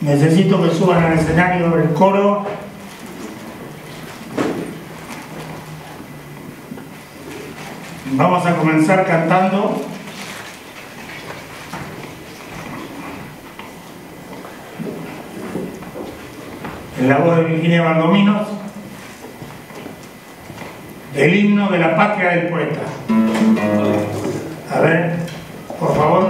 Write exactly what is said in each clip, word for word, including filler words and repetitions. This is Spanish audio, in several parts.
Necesito que suban al escenario el coro. Vamos a comenzar cantando en la voz de Virginia Valdominos el himno de la patria del poeta. A ver, por favor.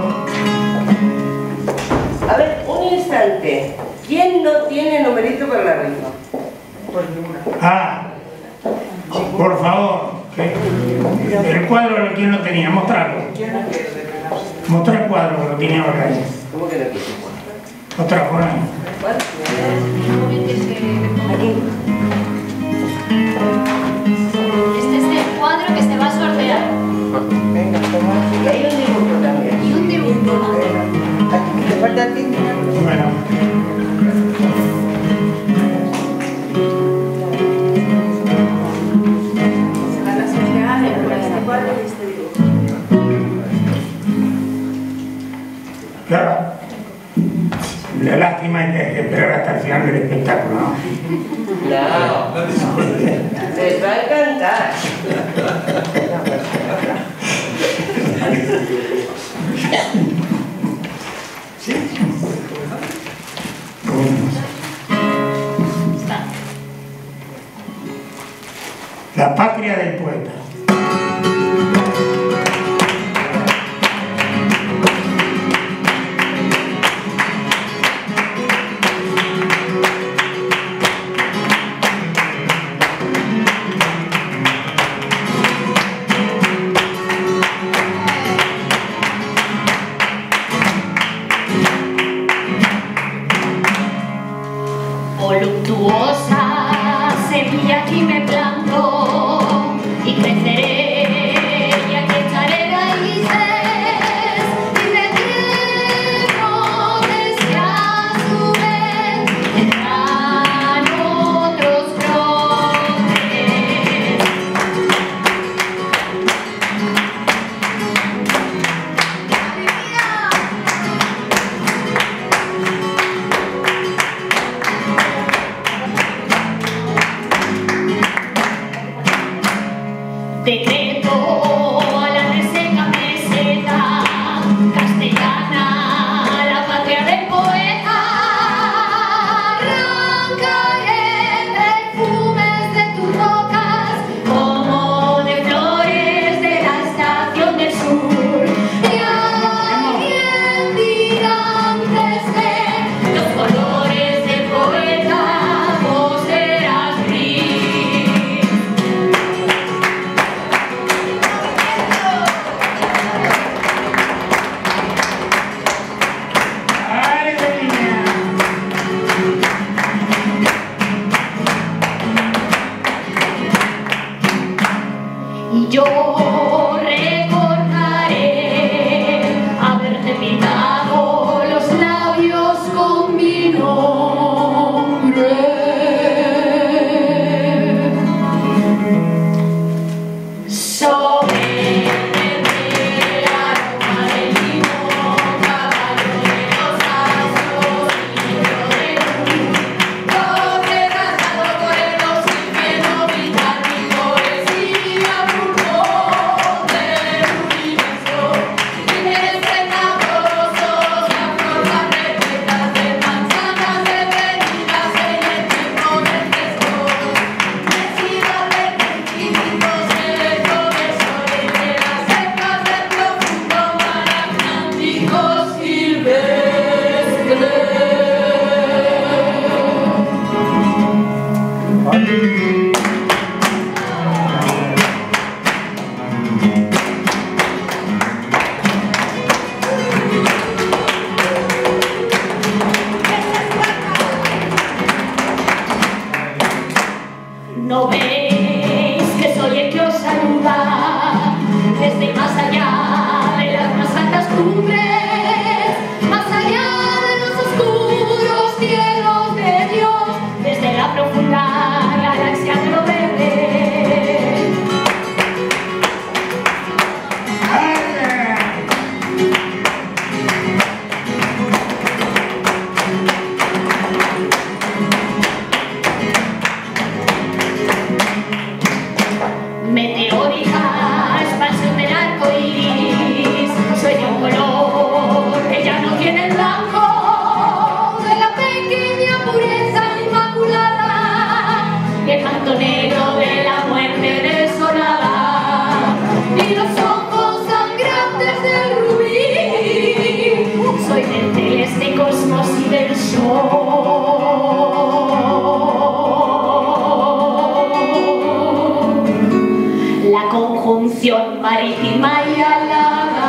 A ver, un instante. ¿Quién no tiene numerito para la rifa? Ah, por favor. El cuadro de quien lo tenía, mostrarlo. Mostrar el cuadro que lo tenía acá. ¿Cómo que no quiere? Otra por ahí. Aquí. Este es el cuadro que se va a sortear. Venga, toma. Y hay un dibujo también. Y un dibujo también. ¿Te falta a ti? Bueno. Claro, la lástima es que hay que esperar hasta el final del espectáculo, ¿no? No. Les va a encantar. La patria del poeta. Voluptuosa semilla aquí me planto y creceré y aquí echaré raíces y me quiero desde a su vez vendrán otros brotes. Decreto a la reseca meseta castellana, la patria del poeta. Arrancaré perfumes de tus rocas como de flores de la estación del sur. Y alguien dirá antes de los colores del poeta, vos serás gris. Y yo recordaré haberte pintado los labios con mi nombre. Sobre el aroma del limón, caballo de los astros, libro de luz, doble rasgado por el rocío, viendo pintar mi poesía. meteórica expansión del arco iris, sueña un color que ya no tiene el blanco de la pequeña pureza inmaculada y el manto negro de la muerte desolada y los ojos sangrantes del rubí. Soy del celeste cosmos y del sol. La conjunción marítima y alada.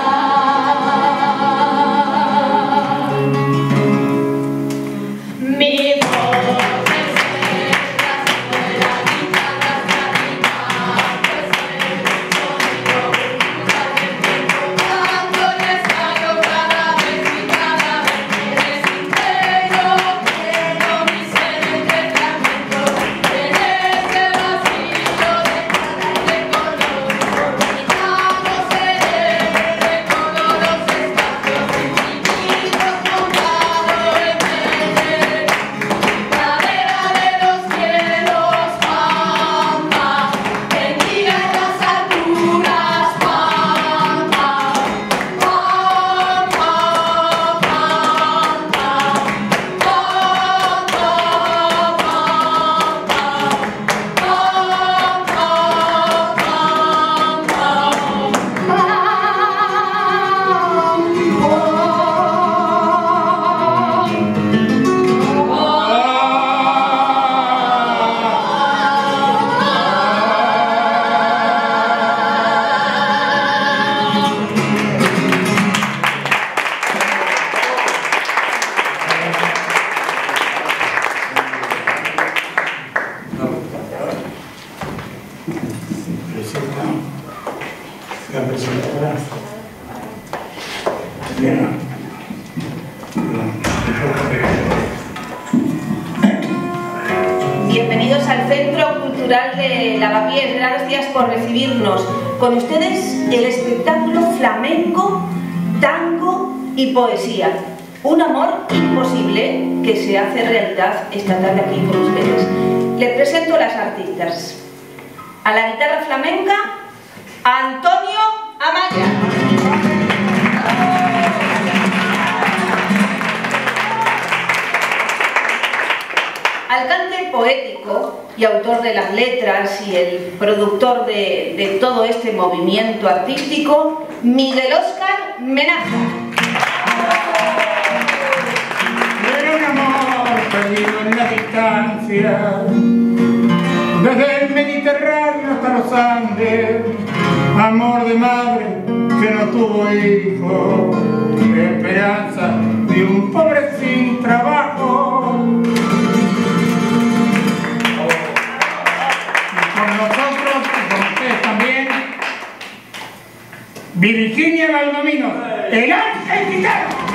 Mi voz es el brazo de la guitarra flamenca, es el sonido cultural del tiempo, cuando les salgo cada vez y cada vez me desintegro, quiero mi ser entre fragmentos, en ese vacío de cara y de color, vomitado cerebro de color los espacios infinitos montado en verde, pradera de los cielos, pampa, tendida en las alturas, pampa, pampa, pampa, La presentadora. Bien. Bienvenidos al Centro Cultural de Lavapiés. Gracias por recibirnos. Con ustedes el espectáculo flamenco, tango y poesía. Un amor imposible que se hace realidad esta tarde aquí con ustedes. Les presento a las artistas. A la guitarra flamenca, Antonio Amaya. Al cante poético y autor de las letras y el productor de, de todo este movimiento artístico, Miguel Óscar Menaza. Era un amor perdido en la distancia, desde el Mediterráneo hasta los Andes, amor de madre que no tuvo hijo, esperanza de un pobre sin trabajo. Y con nosotros, y con ustedes también, Virginia Valdomino, el ángel gitano.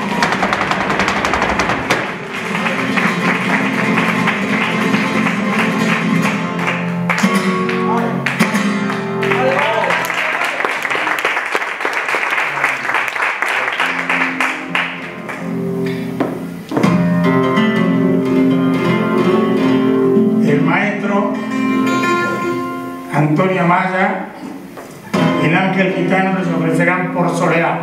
Antonio Amaya, el ángel gitano les ofrecerán Por Soledad.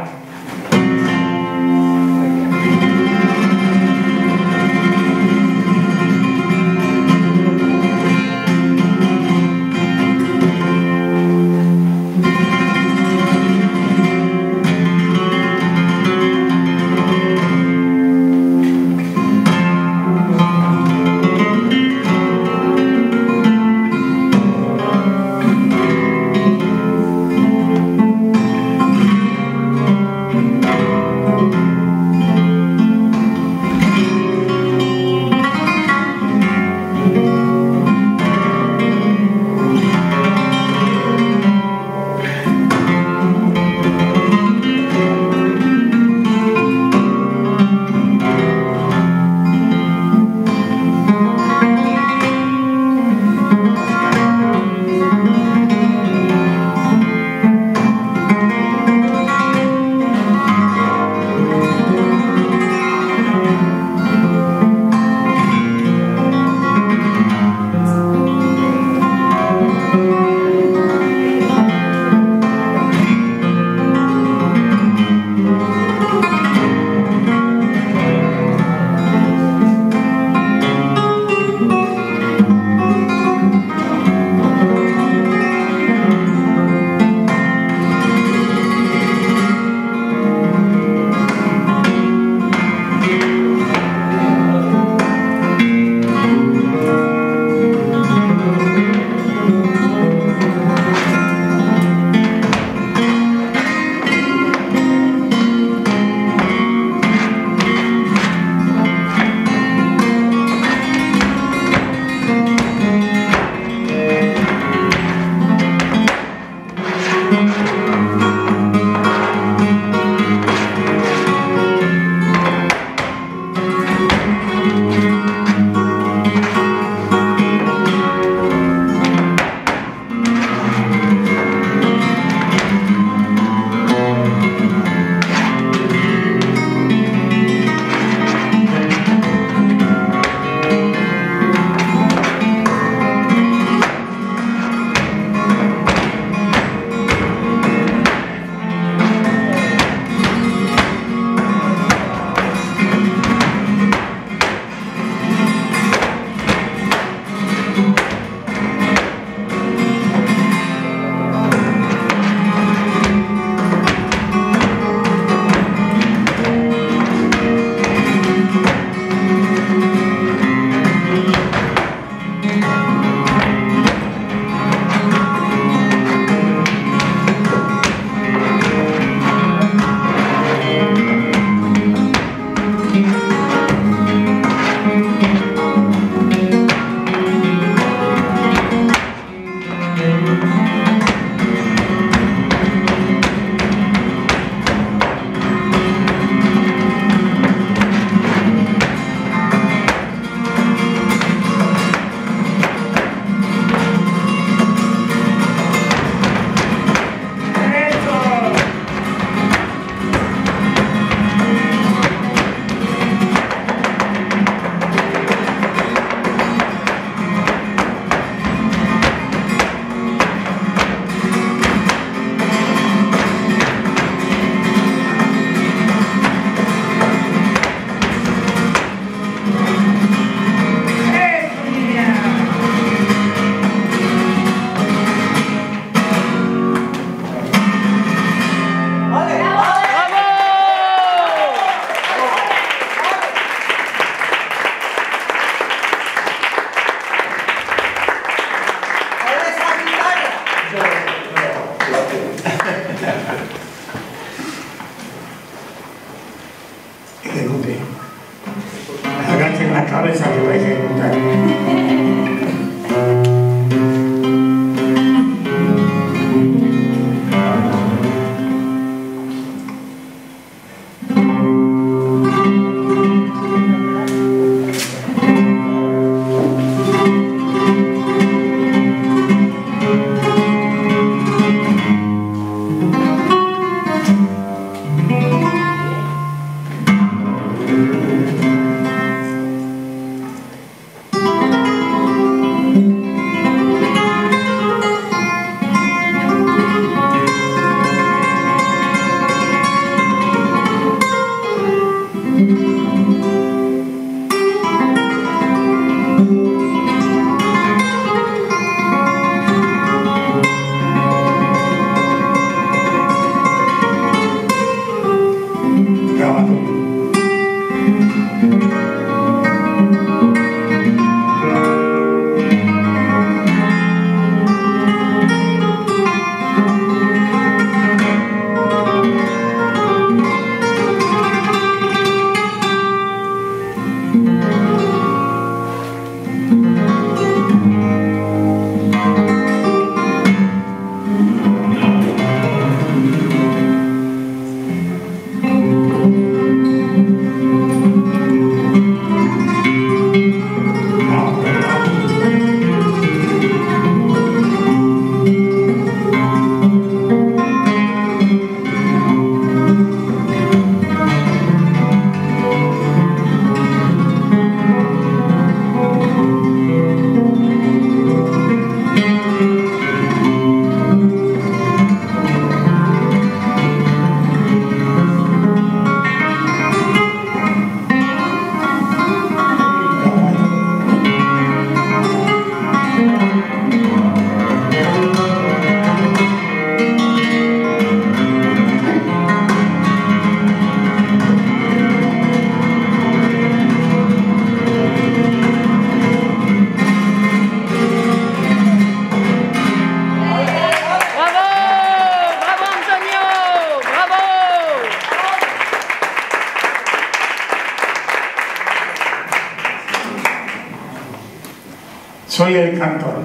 Soy el cantor.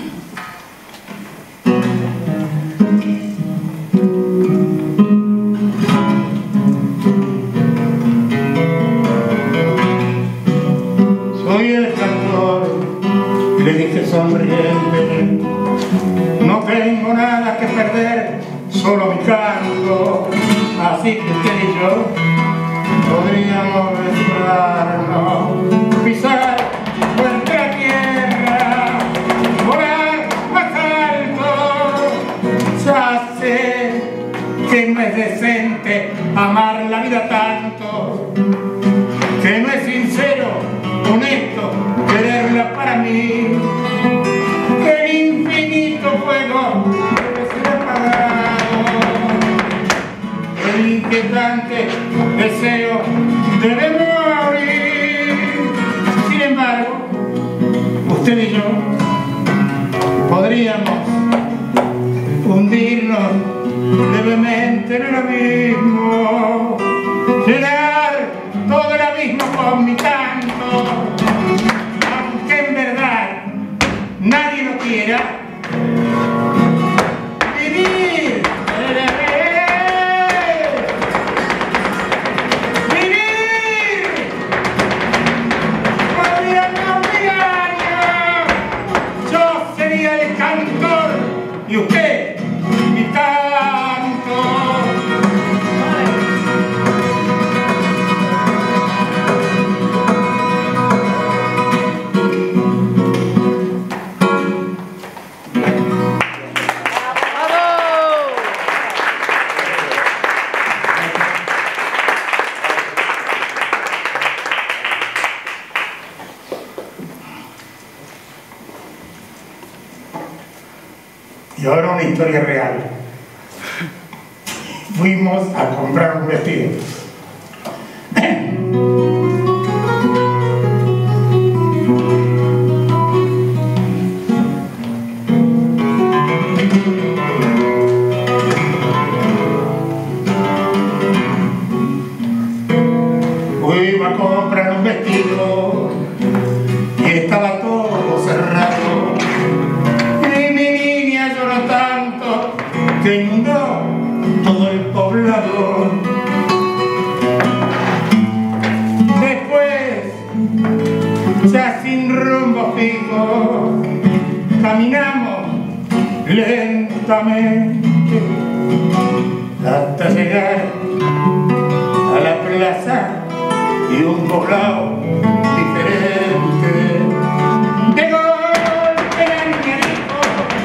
Soy el cantor, le dije sonriente. No tengo nada que perder, solo mi canto. Así que usted y yo podríamos desnudarnos, pisar nuestra tierra, volar más alto. Ya sé que no es decente amar la vida tanto, que no es sincero, honesto, quererla para mí. Que el infinito fuego debe ser apagado, el inquietante deseo debe morir. Sin embargo, usted y yo podríamos hundirnos levemente en el abismo, llenar todo el abismo con mi canto, aunque en verdad nadie lo quiera. Vivir, vivir, podría cambiar. Yo sería el cantor y usted mi canto. Y ahora una historia real. Fuimos a comprar un vestido. Fuimos a comprar un vestido y estaba todo cerrado. Que inundó todo el poblado. Después, ya sin rumbo fijo, caminamos lentamente hasta llegar a la plaza y un poblado diferente. De golpe la niña dijo: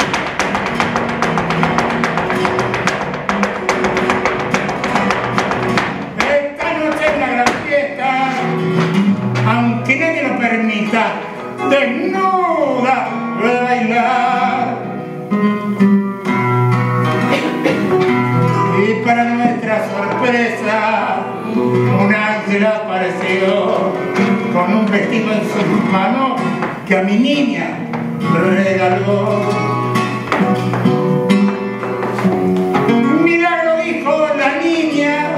aunque nadie lo permita, desnuda voy a bailar. Y para nuestra sorpresa, un ángel apareció con un vestido en sus manos que a mi niña regaló. Milagro, dijo la niña,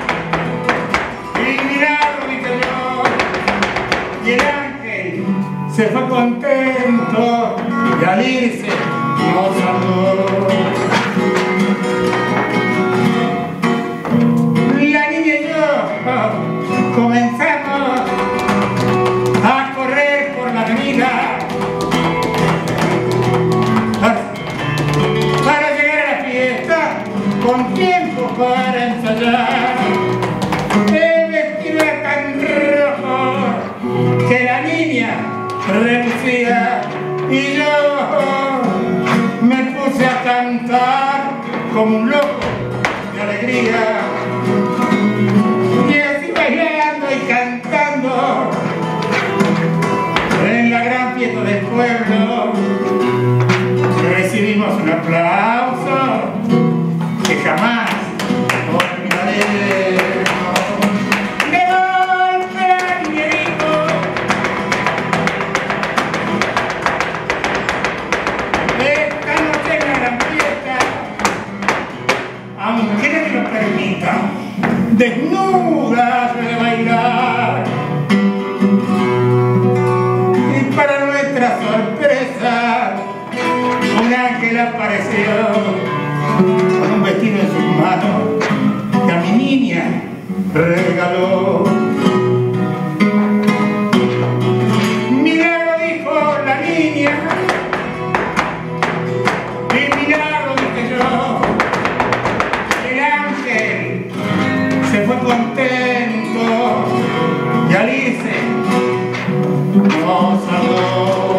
y milagro, dije yo. Y el ángel se fue contento y al irse nos saludó. La niña y yo comenzamos a correr por la avenida para llegar a la fiesta con tiempo para ensayar. El vestido era tan rojo que la niña relucía y yo me puse a cantar como un loco de alegría. Y así bailando y cantando en la gran fiesta del pueblo recibimos un aplauso que jamás olvidaré. Aunque nadie lo permita, desnudas de bailar. Y para nuestra sorpresa, apareció con un vestido en sus manos que a mi niña regaló. Milagro, dijo la niña, y milagro, dije yo. El ángel se fue contento y Alice nos saludó.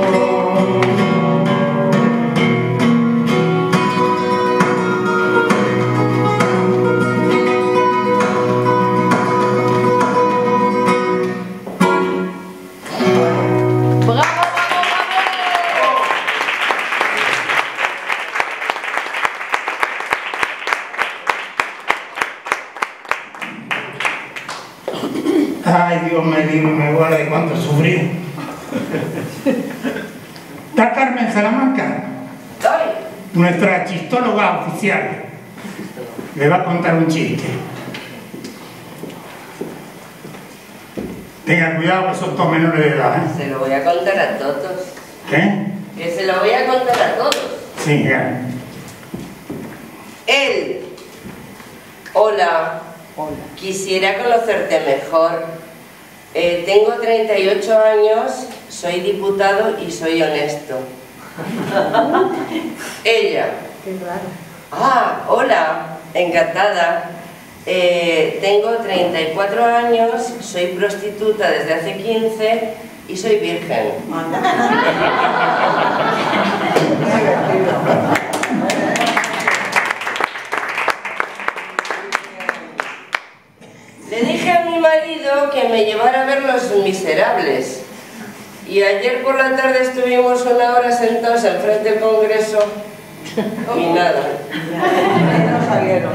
Ay, Dios me libre y me guarde cuánto sufrí. Está Carmen Salamanca, nuestra chistóloga oficial. Le va a contar un chiste. Tenga cuidado que son todos menores de edad, ¿eh? Se lo voy a contar a todos. ¿Qué? Que se lo voy a contar a todos. Sí, ya. Él. Hola. Hola. Quisiera conocerte mejor. Eh, tengo treinta y ocho años, soy diputado y soy honesto. Ella. Qué raro. Ah, hola, encantada. Eh, tengo treinta y cuatro años, soy prostituta desde hace quince y soy virgen. Le dije a mi marido que me llevara a ver Los Miserables y ayer por la tarde estuvimos una hora sentados enfrente del Congreso y nada. No salieron.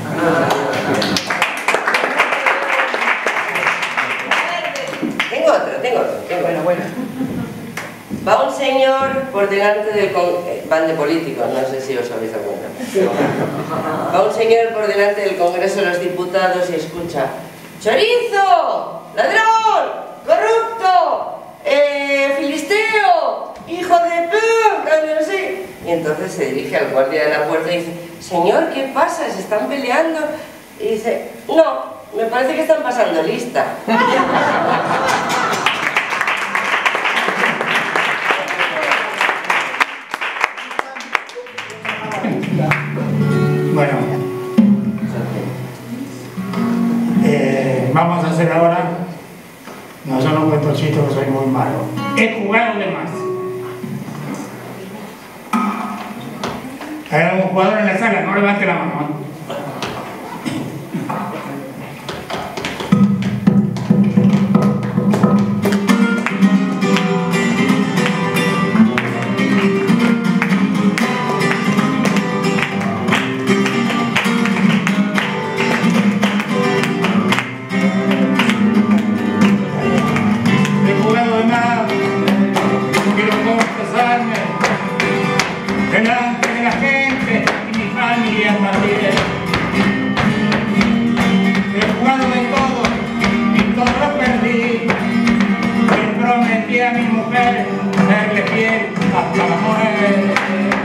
Tengo otro, tengo otro, tengo otro. Bueno, bueno. Va un señor por delante del Congreso, van de políticos, no sé si os habéis dado cuenta. Va un señor por delante del Congreso de los Diputados y escucha: ¡Chorizo! ¡Ladrón! ¡Corrupto! Eh, ¡Filisteo! ¡Hijo de p***! No sé. Y entonces se dirige al guardia de la puerta y dice: Señor, ¿qué pasa? ¿Se están peleando? Y dice: No, me parece que están pasando lista. Bueno, eh, vamos a hacer ahora, no yo no cuento chistes porque soy muy malo. He jugado de más. ¿Hay algún jugador en la sala? No levante la mano, ¿eh? Delante de la gente y mi familia también. He jugado de todo y todo lo perdí. Le prometí a mi mujer serle fiel hasta la muerte.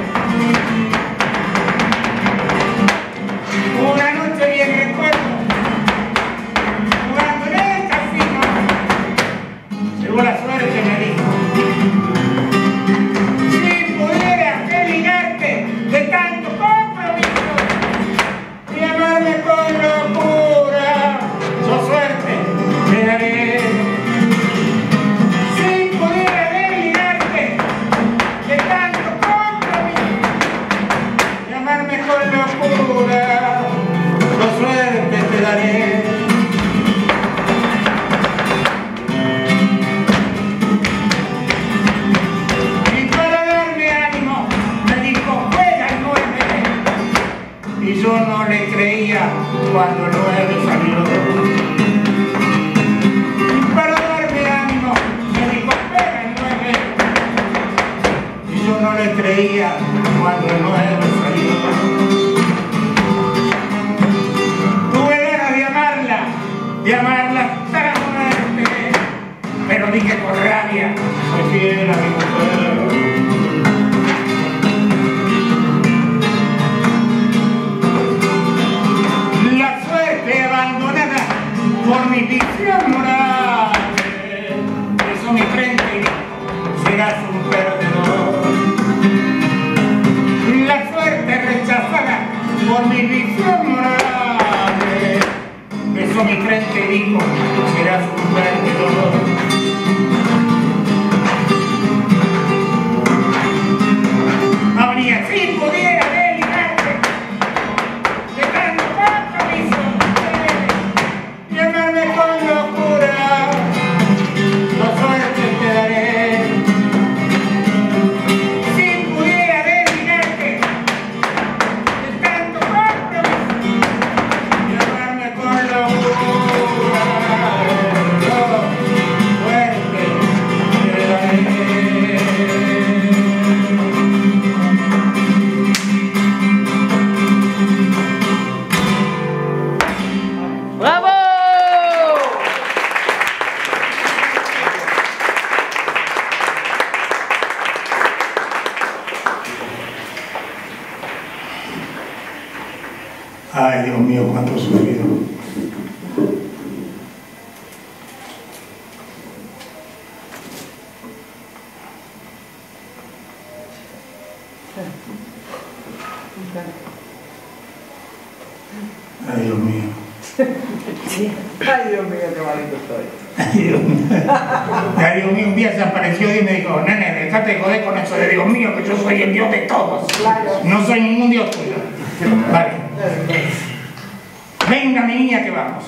Una noche bien recuerdo, jugando en el casino, llegó la suerte y me dijo: de tanto compromiso y amarme con locura, yo suerte te daré. Si pudiera desligarte de tanto compromiso y amarme con locura, yo suerte te daré. Y yo no le creía cuando el nueve salió. Y para darme ánimo me dijo: espera el nueve. Y yo no le creía cuando el nueve salió. Tuve ganas de amarla, de amarla hasta la muerte, pero dije con rabia: soy fiel a mi mujer. por mi visión morales. Besó mi frente y dijo, serás un gran dolor. Habría si pudiera delirarte, de tanto compromiso, llamarme con locura, la suerte te daré. Si pudiera delirarte, de tanto compromiso, llamarme con locura, la suerte te daré. Ay, Dios mío, cuánto he sufrido. Ay, Dios mío. Ay, Dios mío, qué malito estoy. Ay, Dios mío. Ay, Dios mío, un día se apareció y me dijo, nene, déjate de joder con eso de Dios mío, que yo soy el Dios de todos. Claro. No soy ningún Dios tuyo. Vale. Venga, mi niña, que vamos.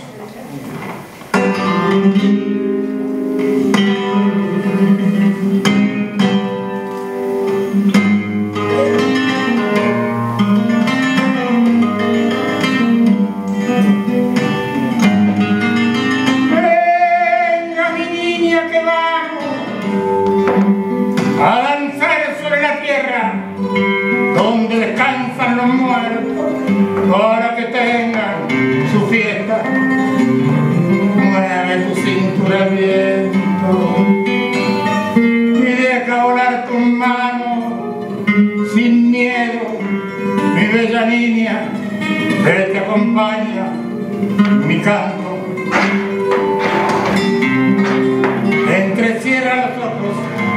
Venga, mi niña, que vamos a danzar sobre la tierra donde descansan los muertos para que tengan su fiesta. Mueve tu cintura al viento y deja volar tus manos sin miedo, mi bella niña, que te acompaña mi canto. Entrecierra los ojos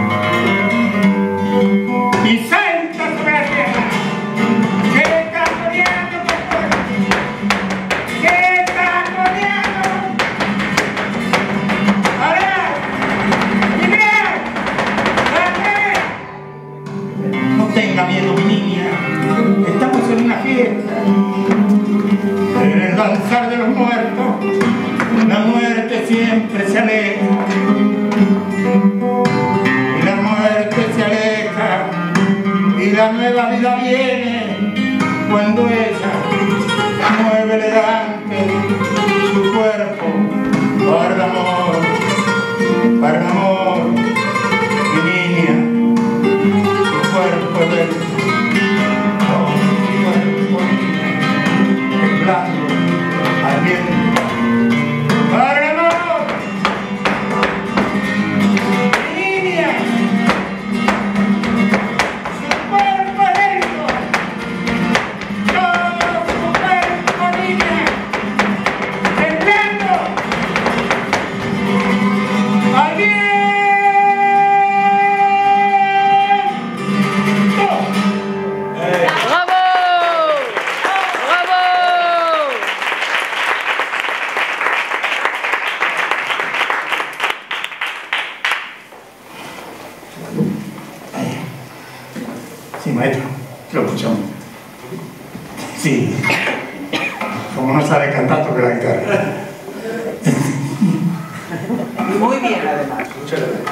y salta sobre la tierra. Tenga miedo, mi niña, estamos en una fiesta. En el danzar de los muertos, la muerte siempre se aleja. Y la muerte se aleja, y la nueva vida viene cuando ella mueve elegante su cuerpo para el amor, para el amor, mi niña. Cuerpo del oh, cuerpo temblando al viento para el amor, mi niña, su cuerpo lento, todo su cuerpo, niña, temblando al viento. Sí, maestro, lo escuchamos. Sí, como no sabe cantar, toca la guitarra. Muy bien, además. Muchas gracias.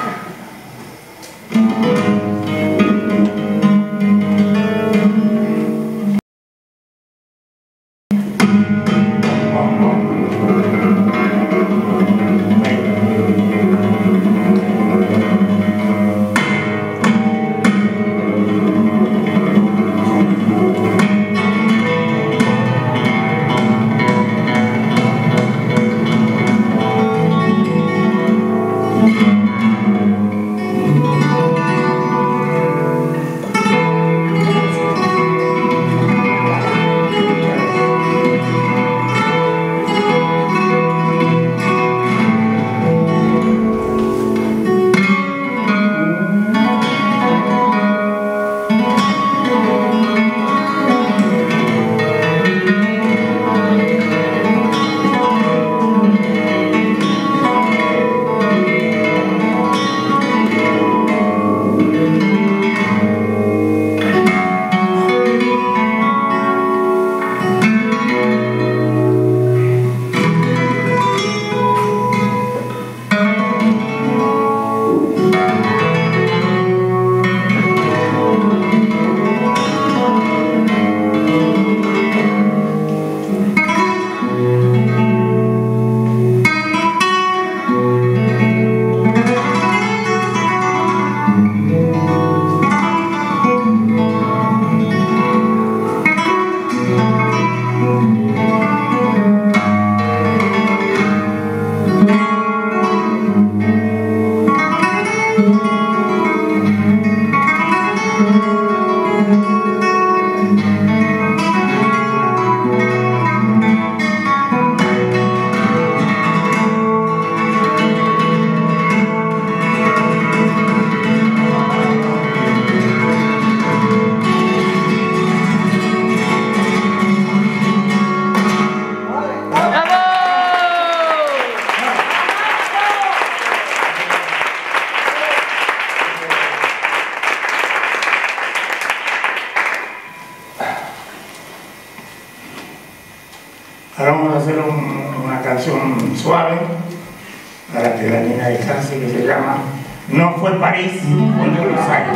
Ahora vamos a hacer un, una canción suave para que la niña descanse, que se llama No fue París, fue Buenos Aires.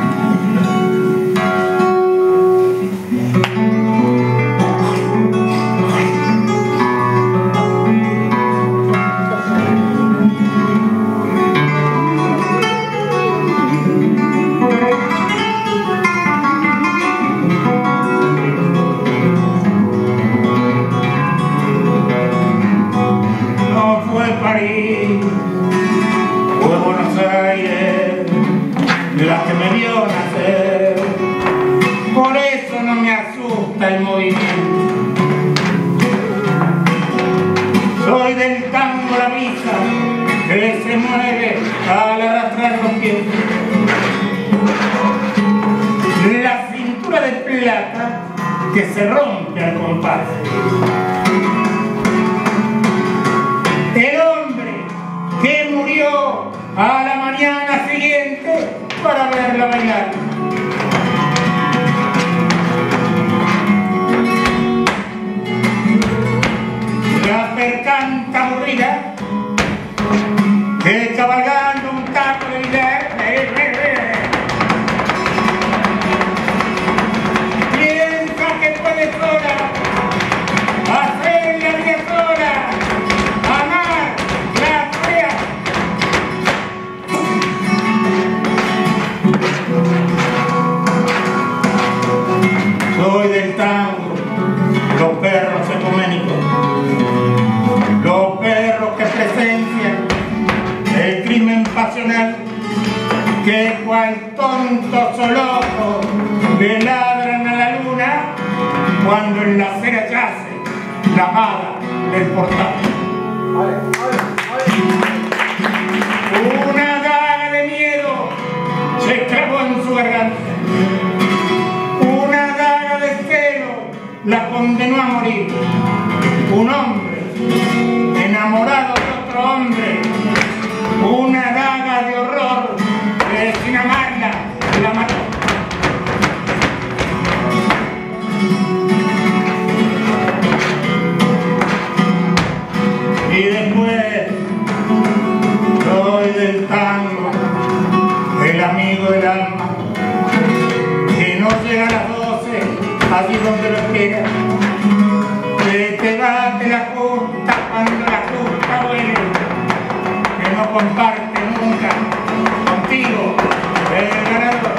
Fue Buenos Aires la que me vio nacer, por eso no me asusta el movimiento. Soy del tango la visa que se mueve al arrastrar los pies, la cintura de plata que se rompe al compás. El hombre que murió a la mañana siguiente para verla bailar. La percanta aburrida que cabalgando un taco de billar piensa que puede sola hacer la vida sola. Soy del tango, los perros ecuménicos, los perros que presencian el crimen pasional, que cual tontos o locos le ladran a la luna cuando en la acera yace la hada del portal. Una daga de miedo se clavó en su garganta. Una daga de celo la condenó a morir. Un hombre enamorado de otro hombre, una daga de horror que sin amarla la mató. Y después soy del tango, el amigo del alma, que no llega a las doce, allí donde lo espera, que te bate la justa cuando la justa duele, que no comparte nunca contigo el ganador.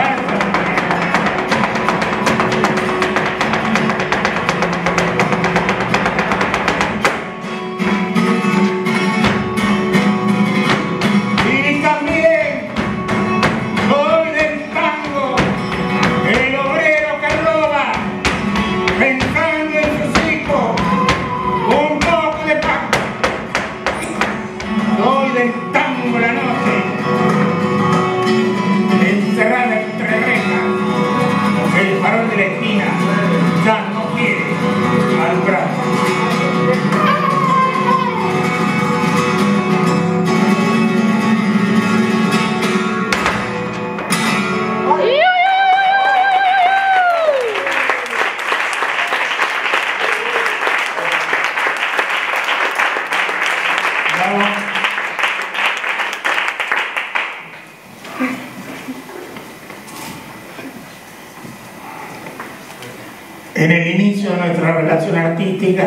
En el inicio de nuestra relación artística,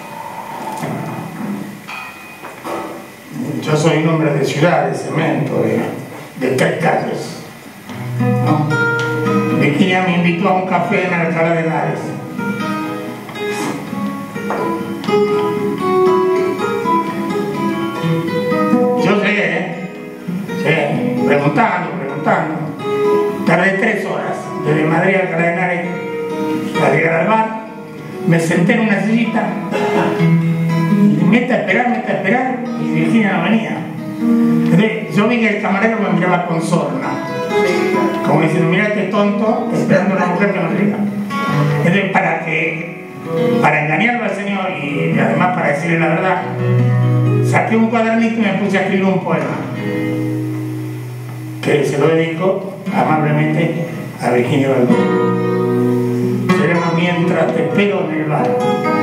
yo soy un hombre de ciudad, de cemento, de, de tres calles, ¿no? De que ella me invitó a un café en Alcalá de Henares. me senté en una sillita y meta a esperar, meta a esperar y Virginia no venía. Entonces, yo vi que el camarero me miraba con sorna, como diciendo, mira este tonto esperando a una mujer que no llega. Entonces, para que para engañarlo al señor y, y además para decirle la verdad, saqué un cuadernito y me puse a escribir un poema que se lo dedico amablemente a Virginia Balbón. Se llama Mientras te espero en el bar.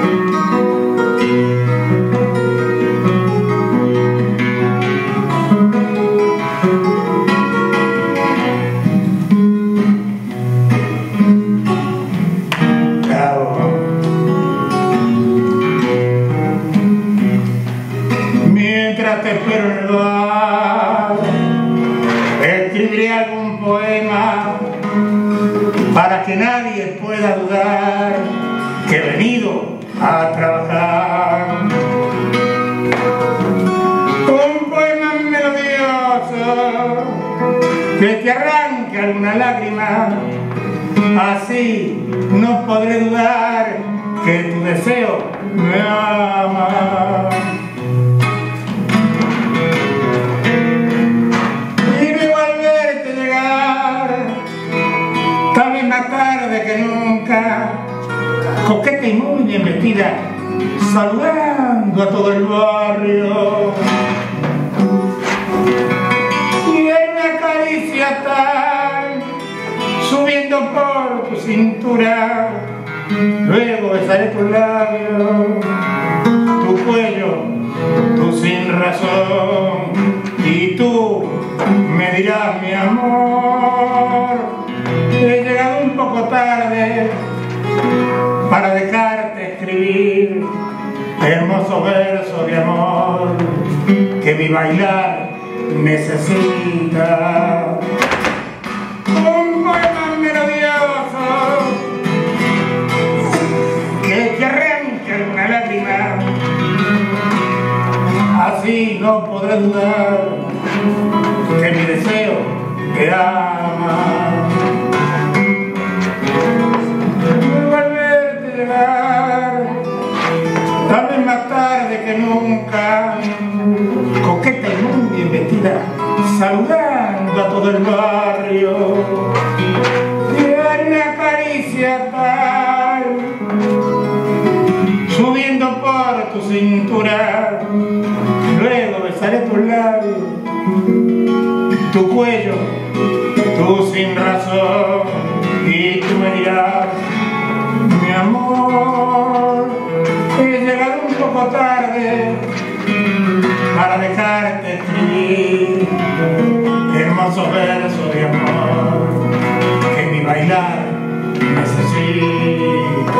Te espero en el bar, escribiré algún poema para que nadie pueda dudar que he venido a trabajar. Un poema melodioso que te arranque alguna lágrima, así no podré dudar que tu deseo me ama. Tarde que nunca, coqueta y muy bien vestida, saludando a todo el barrio. Y en una caricia tal, subiendo por tu cintura, luego besaré tus labios, tu cuello, tú sin razón, y tú me dirás, mi amor, he llegado un poco tarde para dejarte escribir hermosos versos de amor que mi bailar necesita. Un poema melodioso que te arranque alguna lágrima, así no podré dudar que mi deseo te ama. Tal vez más tarde que nunca, coqueta y muy bien vestida, saludando a todo el barrio, y dar una caricia tal, subiendo por tu cintura, luego besaré tus labios, tu cuello, tú sin razón, y tú me dirás, mi amor, he llegado un poco tarde para dejarte escribir hermosos versos de amor que mi bailar necesita.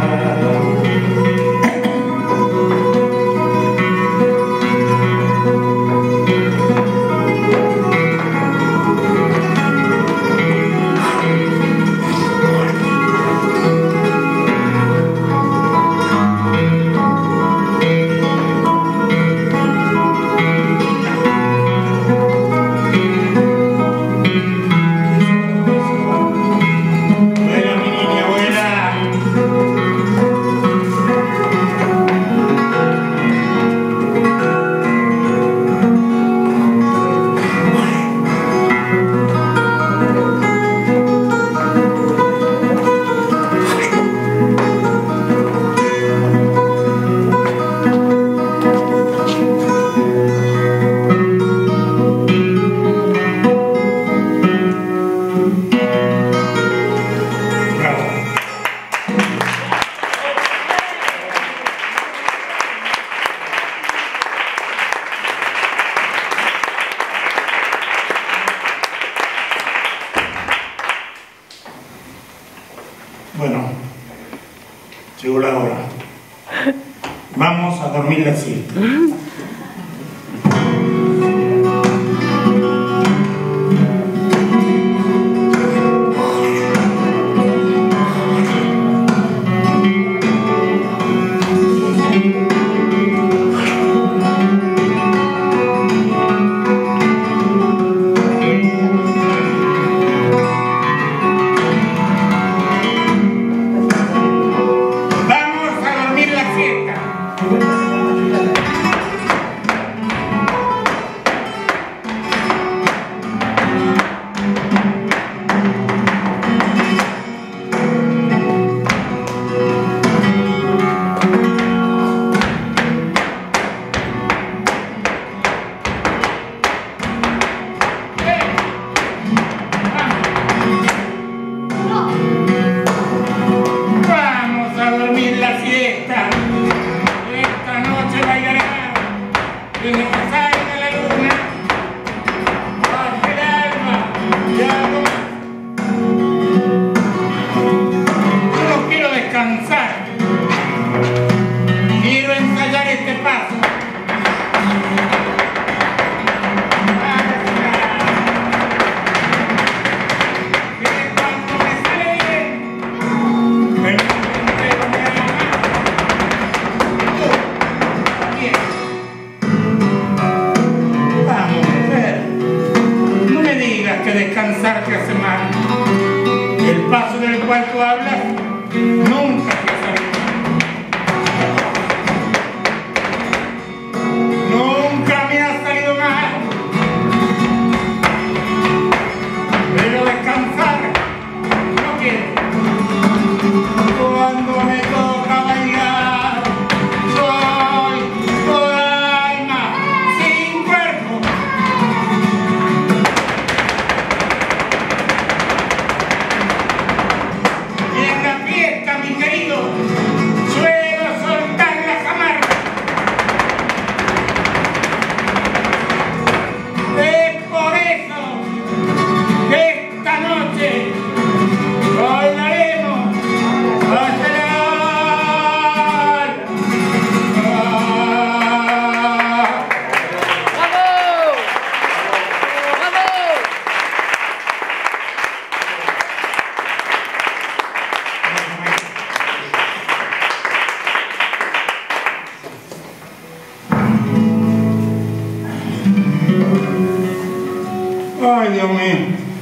Bueno, llegó la hora. Vamos a dormir la siesta. Vamos fiesta. Esta noche bailará desde que salga la luna hasta el alma y algo más. Yo no quiero descansar. Quiero ensayar este paso. Descansar te hace mal. El paso del cual tú hablas nunca te ha salido. Nunca me ha salido mal. Pero descansar no quiero. Cuando me toca bailar, soy toda alma sin cuerpo. Mi querido, suelo soltar las amarras. Es por eso que esta noche bailaremos hasta el ay, Dios mío.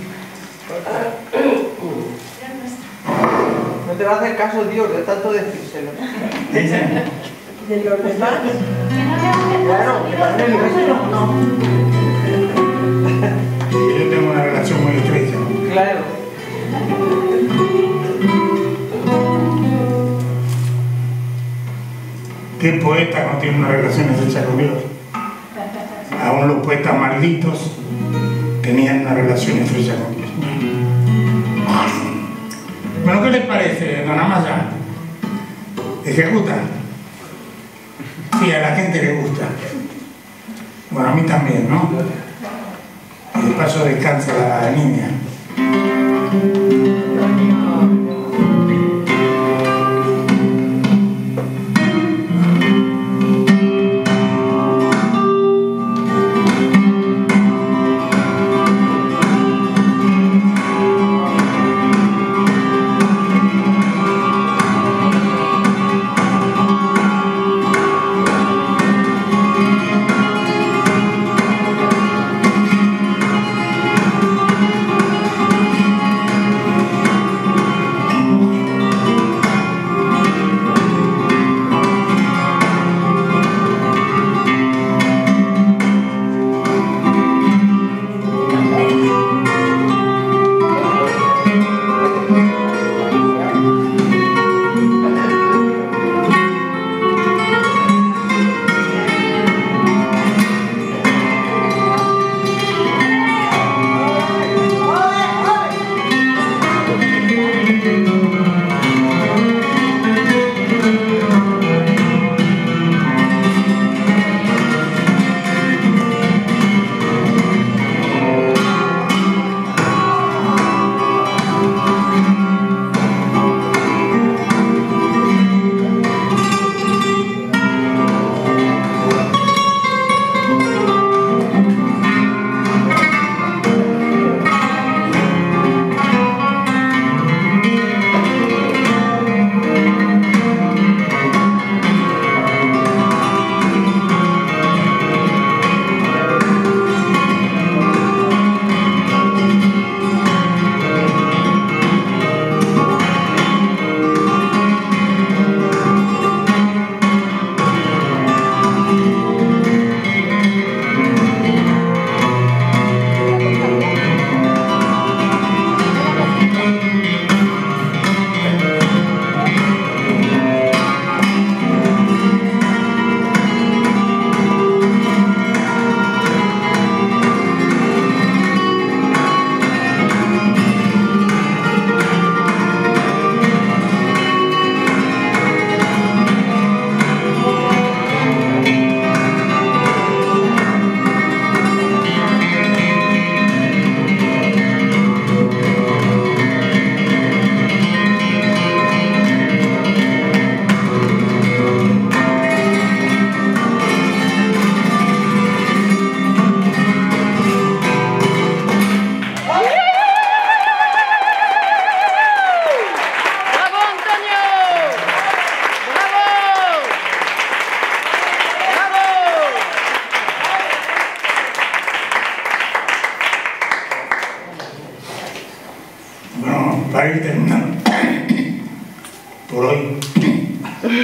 No te va a hacer caso Dios de tanto decírselo. ¿De los demás? Claro, que también el resto no. Yo tengo una relación muy estrecha. Claro. ¿Qué poeta no tiene una relación estrecha con Dios? Aún los poetas malditos tenían una relación estrecha con Dios. Bueno, ¿qué les parece, don Amaya? ¿Ejecuta? Sí, a la gente le gusta. Bueno, a mí también, ¿no? Y de paso descansa la niña.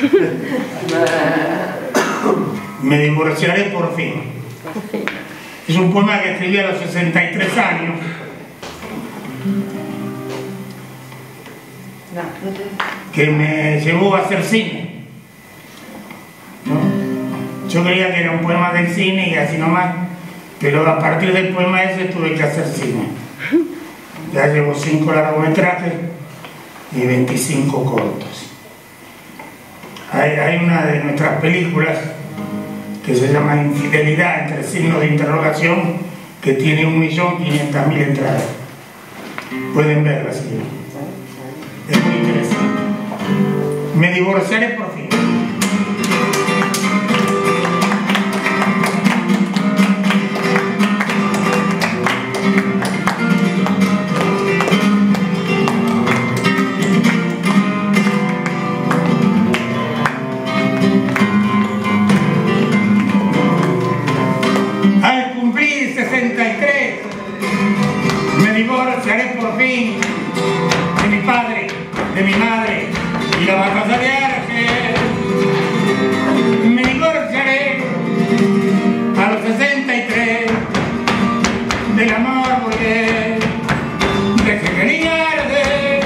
Me divorciaré por fin. Es un poema que escribí a los sesenta y tres años. Que me llevó a hacer cine, ¿no? Yo creía que era un poema del cine y así nomás, pero a partir del poema ese tuve que hacer cine. Ya llevo cinco largometrajes y veinticinco cortos. Hay, hay una de nuestras películas que se llama Infidelidad, entre signos de interrogación, que tiene un millón quinientas mil entradas. Pueden verla, si quieren. Es muy interesante. Me divorciaré por fin. Al cumplir sesenta y tres, me divorciaré por fin de mi padre, de mi madre y la batalla de Argel. Me divorciaré a los sesenta y tres del amor porque de que quería arder.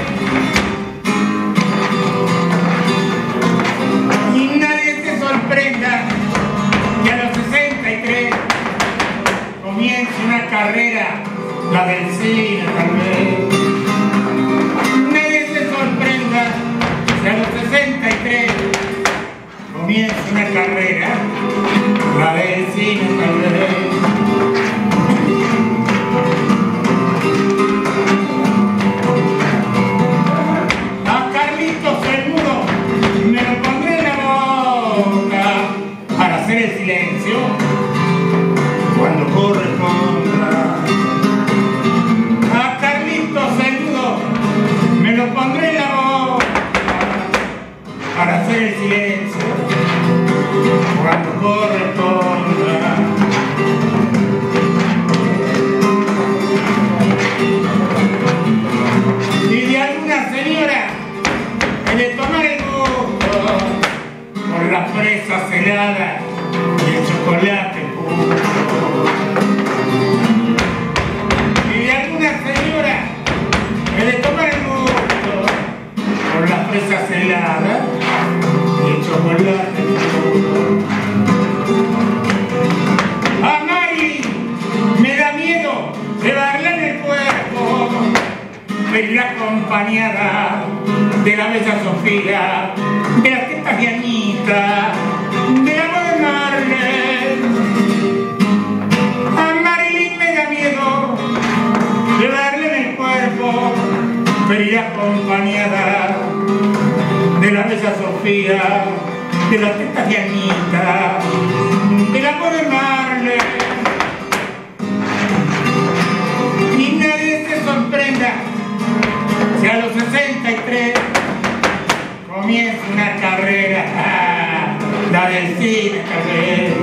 Y nadie se sorprenda que a los sesenta y tres comience una carrera, la del cine tal vez. Que a los sesenta y tres comienza una carrera, la del cine tal vez. A Carlitos el Mudo me lo pondré en la boca para hacer el silencio cuando corresponda. A Carlitos el Mudo me lo pondré en la boca para hacer el silencio cuando corresponda. Y de alguna señora he de tomar el gusto por las fresas heladas y el chocolate puro. Y de alguna señora he de tomar el gusto por las fresas heladas y el chocolate puro. A Mari me da miedo llevarla en el cuerpo, pero la acompañada de la bella Sofía, de las tetas de Anita, de la voz de Marlene. A Marilyn me da miedo llevarla en el cuerpo, pero ir acompañada de la bella Sofía, de las tetas de Anita, del amor de Marlene. Y nadie se sorprenda si a los sesenta y tres comienza una carrera, ah, la del cine tal vez.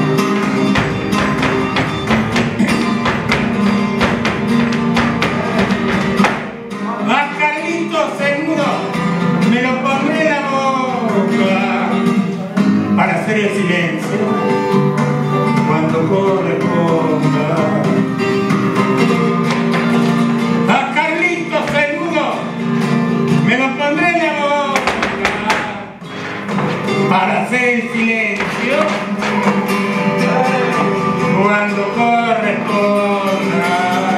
A Carlitos el Mudo me lo pondré en la boca para hacer el silencio cuando corresponda. A Carlitos el Mudo me lo pondré en la boca para hacer el silencio cuando corresponda.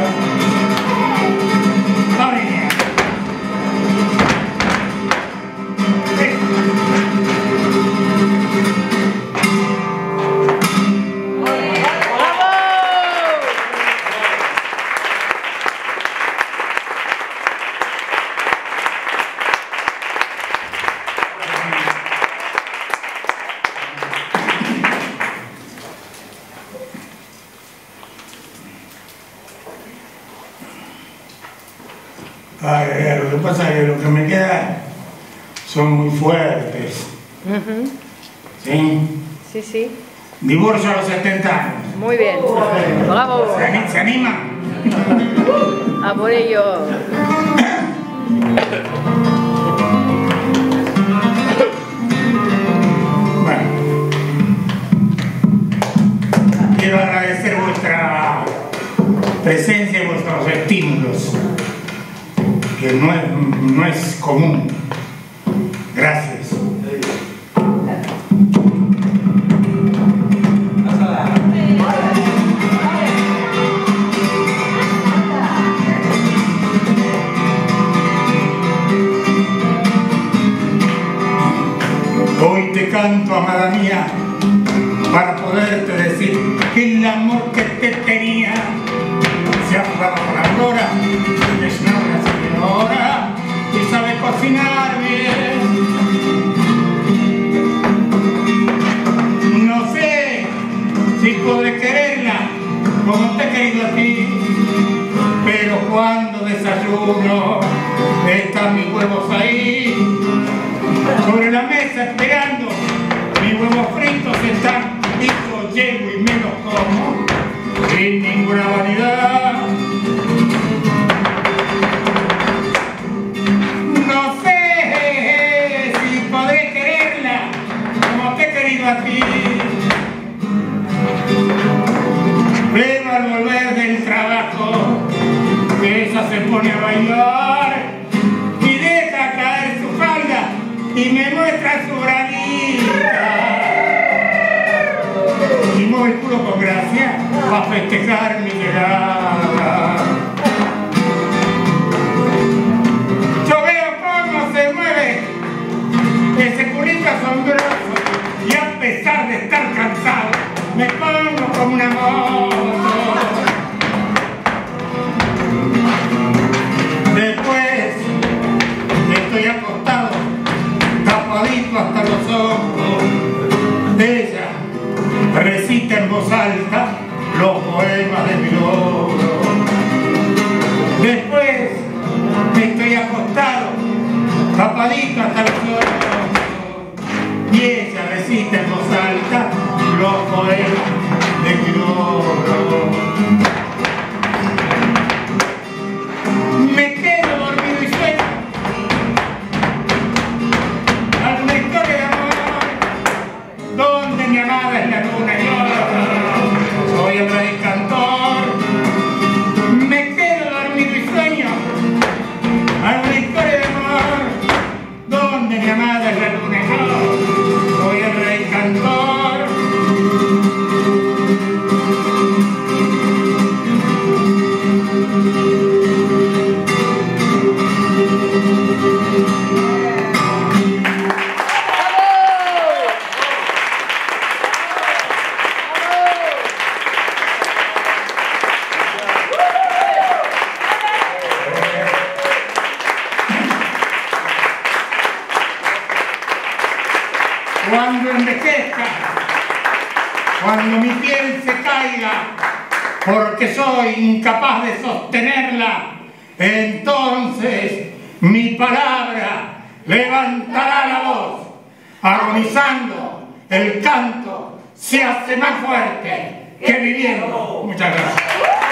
Ay, lo que pasa es que lo que me queda son muy fuertes. Uh-huh. ¿Sí? Sí, sí. Divorcio a los setenta años. Muy bien. Bravo. ¿Se, ani- ¿se animan? A por ello. presencia de vuestros estímulos, que no es, no es común. Gracias. Hoy te canto, amada mía, para poderte decir que el amor que te tenía se ha jugado con la aurora, es una buena señora y sabe cocinar bien. No sé si podré quererla como te he querido a ti, pero cuando desayuno están mis huevos ahí sobre la mesa esperando, mis huevos fritos están y yo llego y me los como sin ninguna vanidad. No sé si podré quererla como te he querido a ti, pero al volver del trabajo ella se pone a bailar y deja caer su falda y me muestra su braguita y mueve el culo con gracia para festejar mi llegada. Yo veo cómo se mueve ese culito asombroso y a pesar de estar cansado me pongo como una moto. Después estoy acostado, tapadito hasta los ojos. Ella recita en voz alta los poemas de mi logro. Después estoy acostado, tapadito hasta los ojos. Y ella recita en voz alta los poemas de mi logro. Me quedo dormido y sueño alguna historia de amor donde mi amada es la luna y yo soy el rey cantor. Me quedo dormido y sueño alguna historia de amor donde mi amada es la luna y yo soy el rey cantor. Cuando envejezca, cuando mi piel se caiga, porque soy incapaz de sostenerla, entonces mi palabra levantará la voz, armonizando el canto, se hace más fuerte que viviendo. Muchas gracias.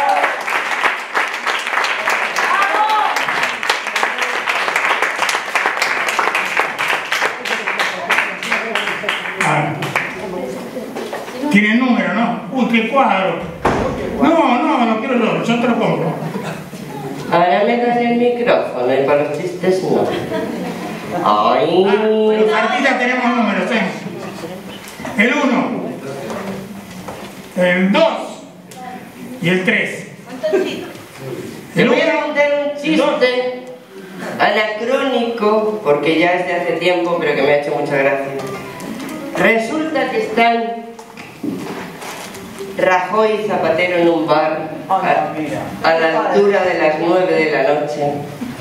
Tiene número, ¿no? Uy, qué cuadro. No, no, no quiero yo, yo te lo compro. Ahora me dan el micrófono y para los chistes no. Ay. Ah, los artistas tenemos números, ¿eh? El uno, el dos y el tres. Te voy a contar un chiste anacrónico, porque ya es de hace tiempo, pero que me ha hecho mucha gracia. Resulta que están Rajoy y Zapatero en un bar a, a la altura de las nueve de la noche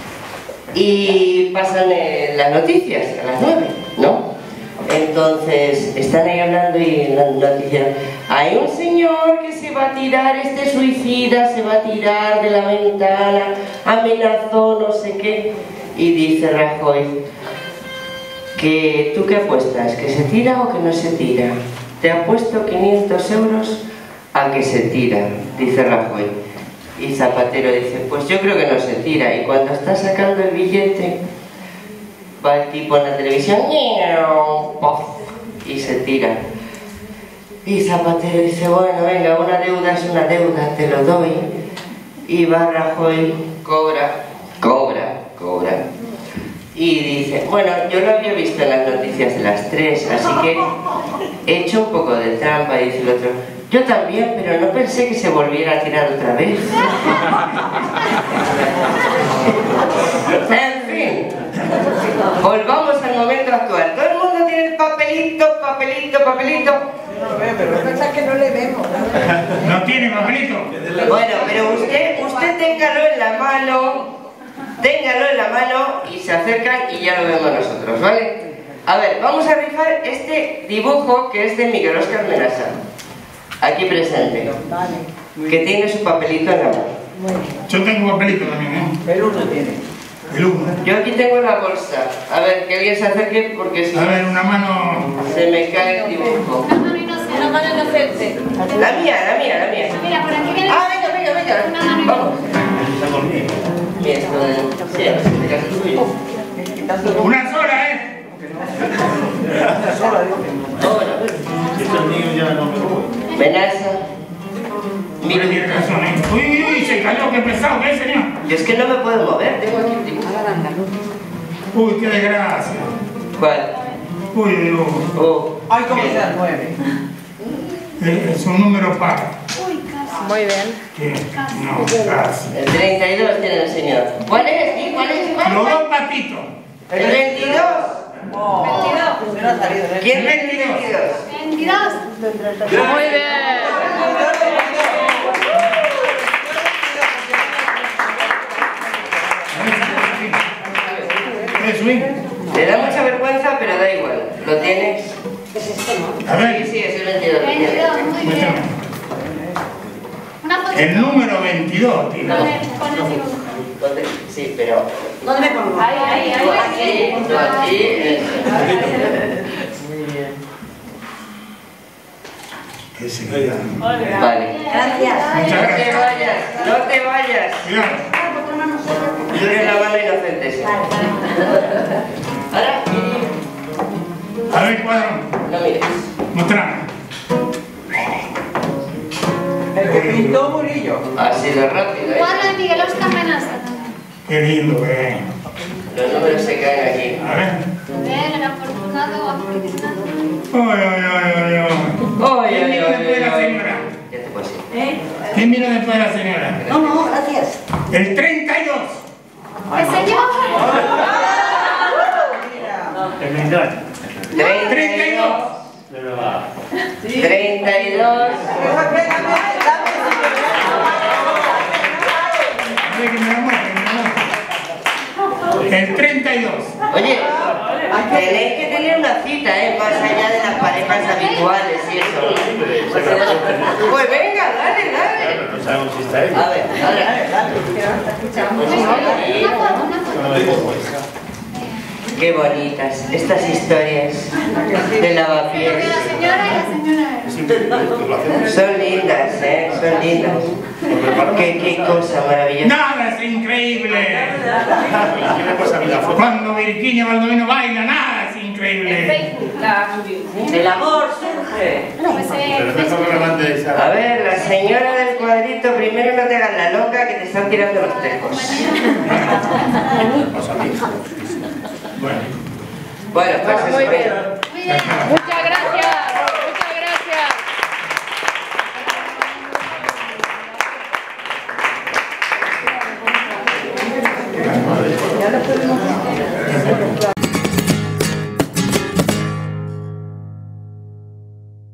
y pasan eh, las noticias a las nueve, ¿no? Entonces están ahí hablando y en las noticias hay un señor que se va a tirar, este suicida, se va a tirar de la ventana, amenazó no sé qué, y dice Rajoy que ¿tú qué apuestas? ¿Que se tira o que no se tira? Te apuesto quinientos euros a que se tira, dice Rajoy. Y Zapatero dice, pues yo creo que no se tira. Y cuando está sacando el billete, va el tipo en la televisión y se tira. Y Zapatero dice, bueno, venga, una deuda es una deuda, te lo doy. y va Rajoy, cobra, cobra, cobra. Y dice, bueno, yo lo había visto en las noticias de las tres, así que he hecho un poco de trampa, y dice el otro, yo también, pero no pensé que se volviera a tirar otra vez. En fin, volvamos al momento actual. Todo el mundo tiene el papelito, papelito, papelito. Pero es verdad que no le vemos. ¿No tiene papelito? Bueno, pero usted, usted téngalo en la mano, téngalo en la mano y se acercan y ya lo vemos nosotros, ¿vale? A ver, vamos a rifar este dibujo que es de Miguel Óscar Menasa, aquí presente, que tiene su papelito en la mano. Yo tengo papelito también, ¿eh? El uno tiene. El uno. Yo aquí tengo la bolsa. A ver, que alguien se acerque porque si A ver, una mano... se me cae el dibujo. Una mano inocente. Una mano inocente. La mía, la mía, la mía. Mira, por aquí viene. Ah, venga, venga, venga. Una mano Vamos. inocente. Mira, esto de... Sí, a ver si te cae el tuyo. Una sola, ¿eh? Sola, dicen. Si estos niños ya no me voy. Menasa. Mira, tiene razón, ¿eh? Uy, uy, uy, se cayó, qué pesado que es, señor. Yo es que no me puedo mover, tengo aquí el dibujo. Uy, qué desgracia. ¿Cuál? Uy, uy, uy. Oh. Ay, como sea nueve. Eh, Es un número par. Muy bien. ¿Qué? No, casi. El treinta y dos tiene el señor. ¿Cuál es? ¿Sí? ¿Cuál es? ¿Cuál Los es? dos patitos. El veintidós. Oh, veintidós. no ha salido, ¿eh? ¿Quién es el veintidós? veintidós. Muy bien. ¿Es swing? Le da mucha vergüenza, pero da igual. ¿Lo tienes? A Sí, ver, sí, es el veintidós. veintidós, muy bien. muéstrame. Una foto. El número veintidós, tío. Con el, con el dibujo. ¿Dónde? Sí, pero... ¿Dónde me pongo? Ahí, ahí, ahí. Aquí, tú aquí... eh. Que se queda. Vale. Gracias. No Muchas te gracias. vayas, no te vayas. Cuidado. Yo soy una mano inocente, sí. Ahora, A ver, cuadro. no mires. Mostrame. El que pintó Murillo. Ha sido rápido, ¿eh? Cuadro de Miguel Óscar Menasa también. Qué lindo, eh. Los números se caen aquí. A ver. Ver, el afortunado, afortunado. Ay, ay, ay, ay, ay. Ay, ¿Quién ay, vino ay, después de la ay. señora? Ya te puedes ir. ¿Eh? ¿Quién vino después de la señora? No, no, gracias. El treinta y dos. ¡Ese señor! El mental. treinta y dos. De verdad. treinta y dos. A ver, que me la muestre, que me la muestre. El treinta y dos. Oye, tenéis que tener una cita, ¿eh? Más allá de las parejas habituales y eso. Pues venga, dale, dale. No sabemos si está él. A ver, dale. Una foto, una foto. No me digo, Qué bonitas estas historias de Pero lavapiés. que la señora y la señora. es increíble. Lo hacemos. Son lindas, ¿eh? Son lindas. Qué, qué cosa maravillosa. Nada es increíble. ¿Qué le pasa a mí la foto? Cuando Virginia Baldomino baila, nada es increíble. Facebook la subió. El amor surge. Pues Pero eh, mejor que me mande esa. A ver, la señora del cuadrito, primero no te hagas la loca que te están tirando los tejos. Pasa a mí. Bueno. Bueno, pues eso. Muy bien. muy bien. Muchas gracias.